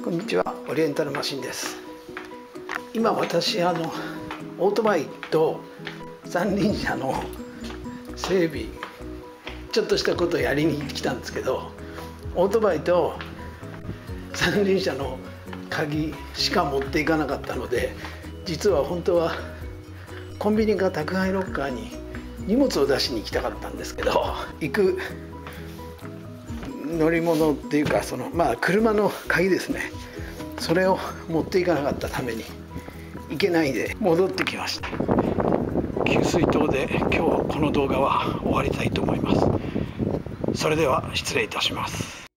こんにちは、オリエンタルマシンです。今私オートバイと三輪車の整備ちょっとしたことをやりに来たんですけど、オートバイと三輪車の鍵しか持っていかなかったので、実は本当はコンビニか宅配ロッカーに荷物を出しに行きたかったんですけど、行く乗り物っていうか車の鍵ですね、それを持っていかなかったために行けないで戻ってきました。給水塔で今日この動画は終わりたいと思います。それでは失礼いたします。